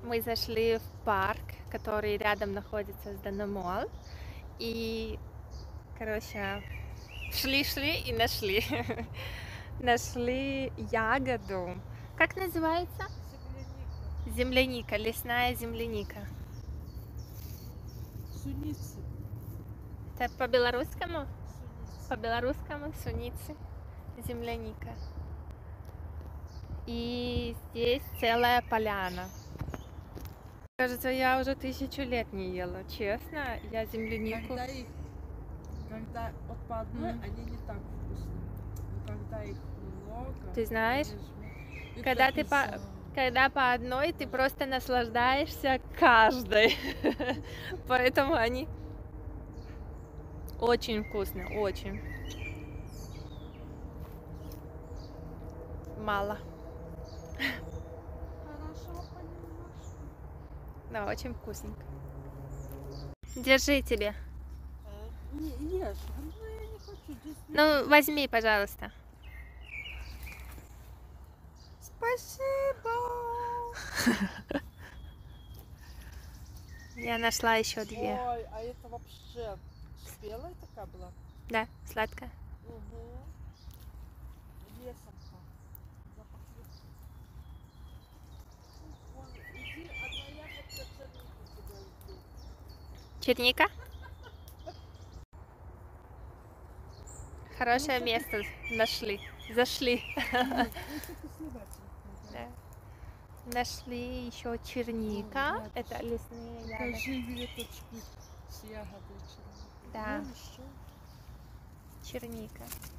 Мы зашли в парк, который рядом находится с Даномол. И, короче, шли и нашли. Нашли ягоду. Как называется? Земляника, лесная земляника. Суницы. Это по-белорусскому? По-белорусскому суницы, земляника. И здесь целая поляна. Кажется, я уже 1000 лет не ела, честно. Я землянику. Когда вот по одной, они не так вкусные. Но когда их много, Ты знаешь, и когда по одной, ты просто наслаждаешься каждой. Поэтому они очень вкусные, очень. Мало. Хорошо, понемножку. Да, очень вкусненько. Держи тебе. Не, ешь. Ну, я не хочу. Здесь не Ну, возьми, пожалуйста. Спасибо. Я нашла еще 2. Ой, а это вообще спелая такая была? Да, сладкая. Угу. Лесом пахнет. Запах леса. Вон, иди, одна ягодка черники тебе жду. Черника? Хорошее место нашли. Зашли. Да. Нашли еще черника. О, Это лесные ягоды. покажи веточку с ягодой черники. Да. Вон еще. Черника.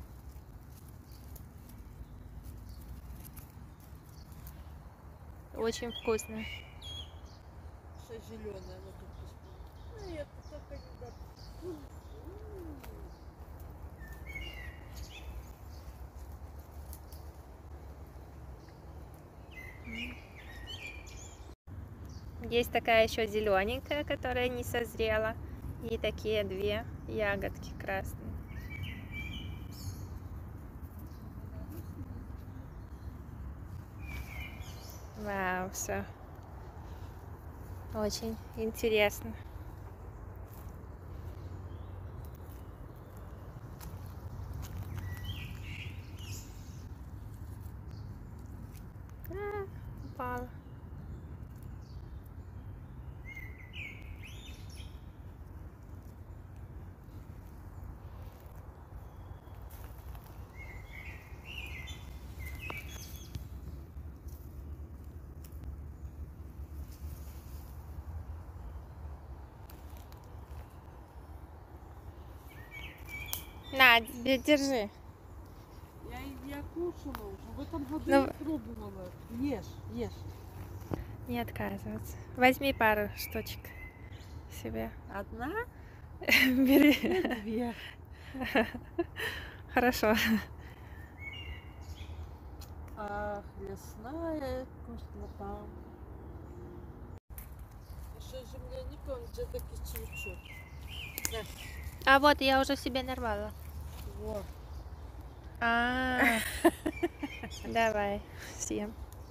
Очень вкусно. Все зеленое, но тут посмотри. Нет, только не так. Есть такая еще зелененькая, которая не созрела. И такие 2 ягодки красные. Вау, все. Очень интересно. Упала. На, держи. Я кушала уже. В этом году Ну, я пробовала. Ешь, ешь. не отказываться. Возьми пару штучек себе. Одна? Бери. 2. Хорошо. Ах, лесная вкуснота. Еще земляника, он где таки цветет. А вот я уже себе нарвала. Вот. Давай, съем.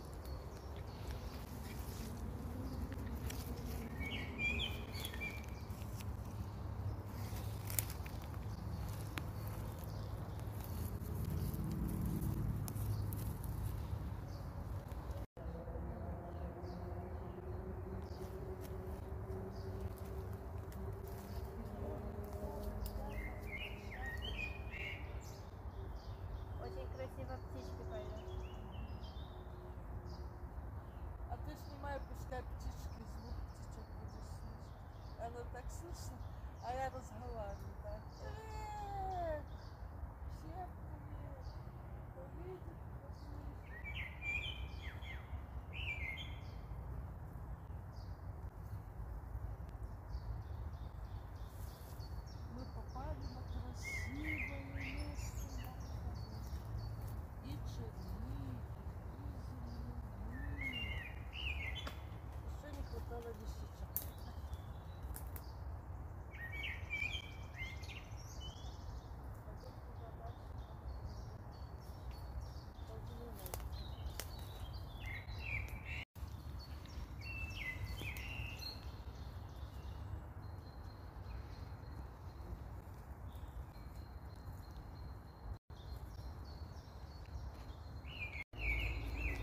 Очень красиво птички поют. А ты снимай, пускай птички, звук птичек будешь слышать. Оно так слышно, а я разговариваю, да. Всем привет. Увидеть, послушать. Мы попали на красивое место. И черники, и земляники. Еще не хватало лисичек.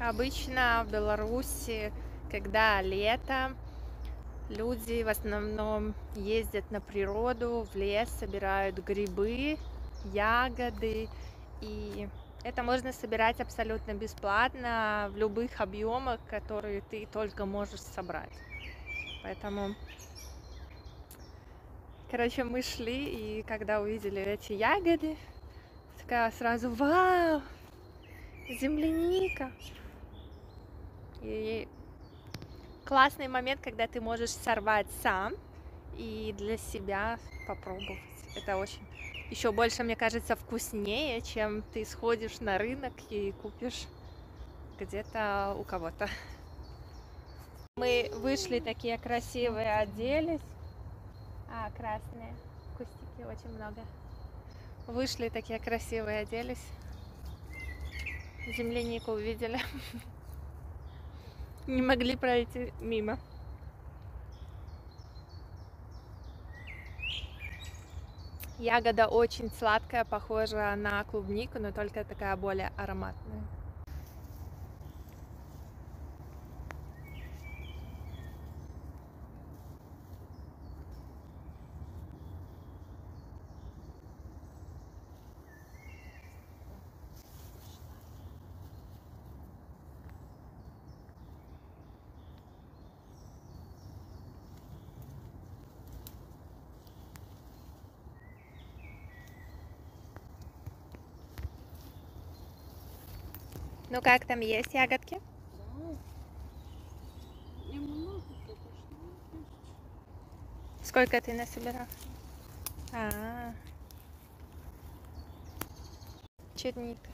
Обычно в Беларуси, когда лето, люди в основном ездят на природу, в лес, собирают грибы, ягоды. И это можно собирать абсолютно бесплатно в любых объемах, которые ты только можешь собрать. Поэтому, короче, мы шли, и когда увидели эти ягоды, такая сразу: вау, земляника! И классный момент, когда ты можешь сорвать сам и для себя попробовать. Это очень еще больше, мне кажется, вкуснее, чем ты сходишь на рынок и купишь где-то у кого-то. Мы вышли, такие красивые, оделись. Красные кустики очень много. Вышли, такие красивые, оделись. Землянику увидели. Не могли пройти мимо. Ягода очень сладкая, похожа на клубнику, но только такая более ароматная. Ну как там, есть ягодки? Да. Немного, только что. Сколько ты насобирал? Черника.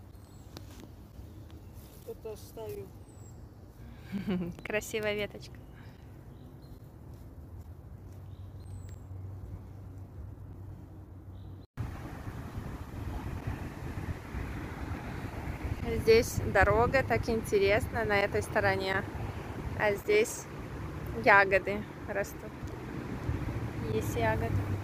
Это оставил. Красивая веточка. Здесь дорога, так интересно, на этой стороне, а здесь ягоды растут. Есть ягоды.